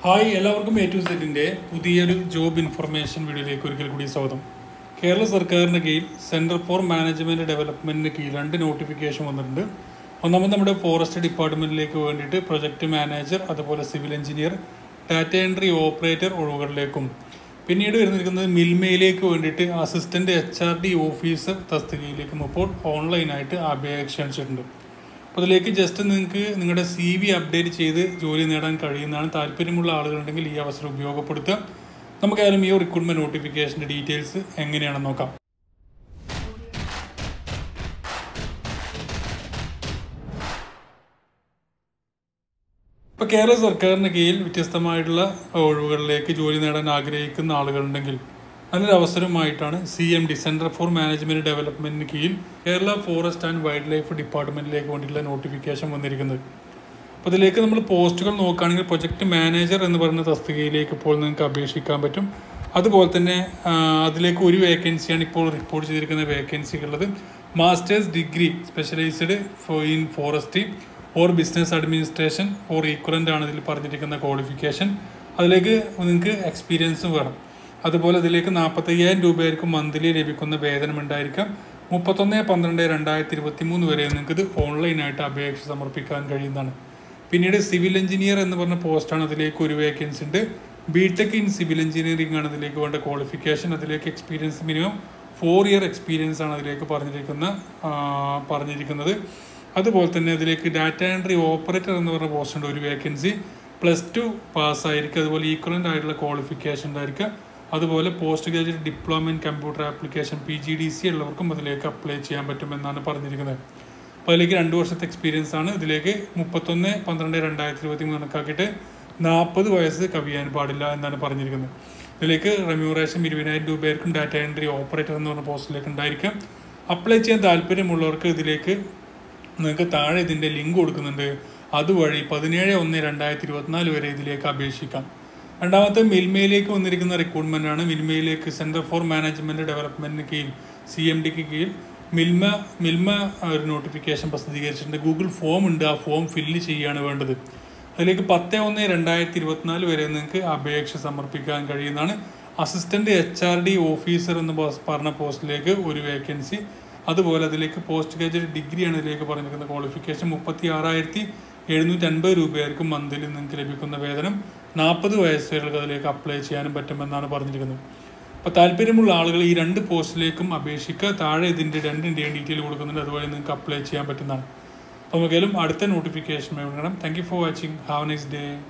Hi എല്ലാവർക്കും A to Zന്റെ പുതിയൊരു job information വീഡിയോയിലേക്ക് ഒരിക്കൽ കൂടി സ്വാഗതം. കേരള സർക്കാരിന്റെ കീഴിൽ സെന്റർ ഫോർ മാനേജ്മെന്റ് ഡെവലപ്മെന്റിന് കീഴിൽ 2 നോട്ടിഫിക്കേഷൻ വന്നിട്ടുണ്ട്. ഒന്നാമത് നമ്മുടെ ഫോറസ്റ്റ് ഡിപ്പാർട്ട്മെന്റിലേക്ക് വേണ്ടിയിട്ട് പ്രൊജക്ട് മാനേജർ, അതുപോലെ civil engineer, data entry operator ഒഴിവുകളിലേക്കും പിന്നീട് വരുന്നിരിക്കുന്നത് മിൽമയിലേക്ക് വേണ്ടിയിട്ട് അസിസ്റ്റന്റ് HRD ഓഫീസർ തസ്തികയിലേക്കും ഇപ്പോൾ ഓൺലൈനായിട്ട് അപേക്ഷ ക്ഷണിച്ചിട്ടുണ്ട്. അപ്പോൾ അതിലേക്ക് ജസ്റ്റ് നിങ്ങൾക്ക് നിങ്ങളുടെ CV അപ്ഡേറ്റ് ചെയ്ത് ജോലി നേടാൻ കഴിയുന്നതാണ്. താല്പര്യമുള്ള ആളുകളുണ്ടെങ്കിൽ ഈ അവസരം ഉപയോഗപ്പെടുത്തുക. നമുക്കായാലും ഈ റിക്രൂട്ട്മെന്റ് നോട്ടിഫിക്കേഷൻ്റെ ഡീറ്റെയിൽസ് എങ്ങനെയാണെന്ന് നോക്കാം. ഇപ്പോൾ കേരള സർക്കാരിന് കീഴിൽ വ്യത്യസ്തമായിട്ടുള്ള ഒഴിവുകളിലേക്ക് ജോലി നേടാൻ ആഗ്രഹിക്കുന്ന ആളുകളുണ്ടെങ്കിൽ നല്ലൊരു അവസരമായിട്ടാണ് CMD സെന്റർ ഫോർ മാനേജ്മെന്റ് ഡെവലപ്മെന്റിന് കീഴിൽ Kerala forest and wildlife ഡിപ്പാർട്ട്മെന്റിലേക്ക് വേണ്ടിയിട്ടുള്ള നോട്ടിഫിക്കേഷൻ വന്നിരിക്കുന്നത്. അപ്പോൾ ഇതിലേക്ക് നമ്മൾ പോസ്റ്റുകൾ നോക്കുകയാണെങ്കിൽ പ്രൊജക്ട് മാനേജർ എന്ന് പറയുന്ന തസ്തികയിലേക്ക് ഇപ്പോൾ നിങ്ങൾക്ക് അപേക്ഷിക്കാൻ പറ്റും. അതുപോലെ തന്നെ അതിലേക്ക് ഒരു വേക്കൻസിയാണ് ഇപ്പോൾ റിപ്പോർട്ട് ചെയ്തിരിക്കുന്ന വേക്കൻസികളുള്ളത്. Masters degree specialised in forestry or business administration or equivalent ആണ് ഇതിൽ പറഞ്ഞിരിക്കുന്ന ക്വാളിഫിക്കേഷൻ. അതിലേക്ക് നിങ്ങൾക്ക് എക്സ്പീരിയൻസും വേണം. അതുപോലെ ഇതിലേക്ക് 45,000 രൂപയായിരിക്കും മന്ത്ലി ലഭിക്കുന്ന വേതനം ഉണ്ടായിരിക്കാം. 31/12/2023 വരെ നിങ്ങൾക്ക് ഇത് ഓൺലൈനായിട്ട് അപേക്ഷ സമർപ്പിക്കാൻ കഴിയുന്നതാണ്. പിന്നീട് സിവിൽ എഞ്ചിനീയർ എന്ന് പറഞ്ഞ പോസ്റ്റാണ്. അതിലേക്ക് ഒരു വേക്കൻസി ഉണ്ട്. BTech ഇൻ സിവിൽ എഞ്ചിനീയറിംഗ് ആണ് ഇതിലേക്ക് വേണ്ട ക്വാളിഫിക്കേഷൻ. അതിലേക്ക് എക്സ്പീരിയൻസ് മിനിമം 4 ഇയർ എക്സ്പീരിയൻസ് ആണ് അതിലേക്ക് പറഞ്ഞിരിക്കുന്നത്. അതുപോലെ തന്നെ അതിലേക്ക് ഡാറ്റ എൻട്രി ഓപ്പറേറ്റർ എന്ന് പറഞ്ഞ പോസ്റ്റുണ്ട്, ഒരു വേക്കൻസി. +2 പാസ്സായിരിക്കും. അതുപോലെ ഈക്വലൻ്റ് ആയിട്ടുള്ള ക്വാളിഫിക്കേഷൻ ഉണ്ടായിരിക്കുക. അതുപോലെ post graduate diploma in computer application PGDC ഉള്ളവർക്കും അതിലേക്ക് അപ്ലൈ ചെയ്യാൻ പറ്റുമെന്നാണ് പറഞ്ഞിരിക്കുന്നത്. അപ്പോൾ അതിലേക്ക് 2 വർഷത്തെ എക്സ്പീരിയൻസ് ആണ്. ഇതിലേക്ക് 31/12/2023 കണക്കാക്കിയിട്ട് 40 വയസ്സ് കവിയാൻ പാടില്ല എന്നാണ് പറഞ്ഞിരിക്കുന്നത്. ഇതിലേക്ക് റെമ്യൂറേഷൻ 20,000 രൂപയായിരിക്കും ഡാറ്റ എൻട്രി ഓപ്പറേറ്റർ എന്ന് പറഞ്ഞ പോസ്റ്റിലേക്ക് ഉണ്ടായിരിക്കും. അപ്ലൈ ചെയ്യാൻ താല്പര്യമുള്ളവർക്ക് ഇതിലേക്ക് നിങ്ങൾക്ക് താഴെ ഇതിൻ്റെ ലിങ്ക് കൊടുക്കുന്നുണ്ട്. അതുവഴി 17/1/2024 വരെ ഇതിലേക്ക് അപേക്ഷിക്കാം. രണ്ടാമത്തെ മിൽമയിലേക്ക് വന്നിരിക്കുന്ന റിക്രൂട്ട്മെൻ്റ് ആണ്. മിൽമയിലേക്ക് സെൻറ്റർ ഫോർ മാനേജ്മെൻറ്റ് ഡെവലപ്മെൻറ്റിന് കീഴിൽ CMDക്ക് കീഴിൽ മിൽമ ഒരു നോട്ടിഫിക്കേഷൻ പ്രസിദ്ധീകരിച്ചിട്ടുണ്ട്. ഗൂഗിൾ ഫോം ഉണ്ട്, ആ ഫോം ഫില്ല് ചെയ്യുകയാണ് വേണ്ടത്. അതിലേക്ക് 10/1/2024 വരെ നിങ്ങൾക്ക് അപേക്ഷ സമർപ്പിക്കാൻ കഴിയുന്നതാണ്. അസിസ്റ്റന്റ് HRD ഓഫീസർ എന്ന് പറഞ്ഞ പോസ്റ്റിലേക്ക് ഒരു വേക്കൻസി. അതുപോലെ അതിലേക്ക് പോസ്റ്റ് ഗ്രാജുവേറ്റ് ഡിഗ്രിയാണ് ഇതിലേക്ക് പറഞ്ഞിരിക്കുന്ന ക്വാളിഫിക്കേഷൻ. 36,750 രൂപയായിരിക്കും മന്ത്ലി നിങ്ങൾക്ക് ലഭിക്കുന്ന വേതനം. 40 വയസ്സുകൾക്ക് അതിലേക്ക് അപ്ലൈ ചെയ്യാനും പറ്റുമെന്നാണ് പറഞ്ഞിരിക്കുന്നത്. അപ്പോൾ താല്പര്യമുള്ള ആളുകൾ ഈ 2 പോസ്റ്റിലേക്കും അപേക്ഷിക്കുക. താഴെ ഇതിൻ്റെ 2ൻ്റെയും ഡീറ്റെയിൽ കൊടുക്കുന്നുണ്ട്, അതുവഴി നിങ്ങൾക്ക് അപ്ലൈ ചെയ്യാൻ പറ്റുന്നതാണ്. അപ്പോൾ നമുക്കെല്ലാം അടുത്ത നോട്ടിഫിക്കേഷൻ വേണം. Thank you for watching. Have a nice day.